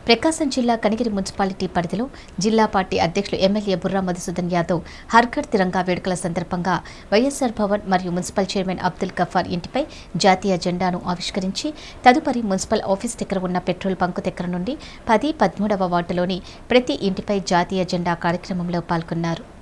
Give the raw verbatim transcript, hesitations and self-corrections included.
ప్రకాశం జిల్లా కనిగిరి మున్సిపాలిటీ పరిధిలో జిల్లా పార్టీ అధ్యక్షులు ఎమ్మెల్యే బుర్రా మధుసూదన్ యాదవ్ హర్ఘర్ తిరంగా వేడుకల సందర్భంగా వైఎస్ఆర్ భవన్ మరియు మున్సిపల్ చైర్మన్ అబ్దుల్ గఫార్ ఇంటిపై జాతీయ జెండాను ఆవిష్కరించి తదుపరి మున్సిపల్ ఆఫీస్ దగ్గర ఉన్న పెట్రోల్ బంకు దగ్గర నుండి పది పదమూడవ వార్డులోని ప్రతి ఇంటిపై జాతీయ జెండా కార్యక్రమంలో పాల్గొన్నారు.